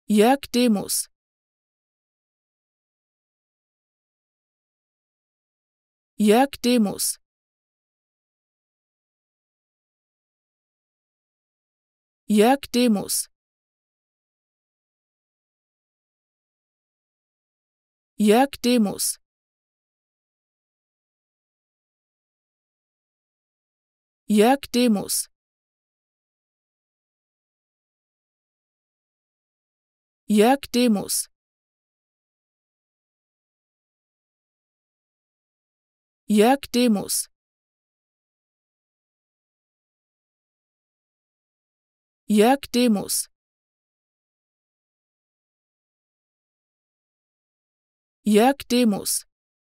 Jörg Demus. Jörg Demus. Jörg Demus. Jörg Demus. Jörg Demus. Jörg Demus. Jörg Demus. Jörg Demus. Jörg Demus.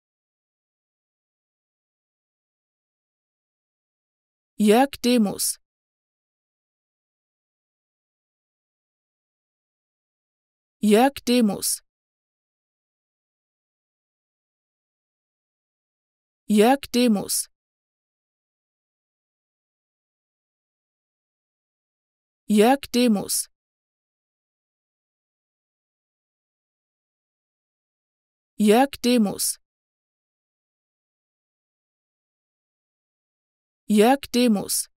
Jörg Demus. Jörg Demus. Jörg Demus. Jörg Demus. Jörg Demus. Jörg Demus.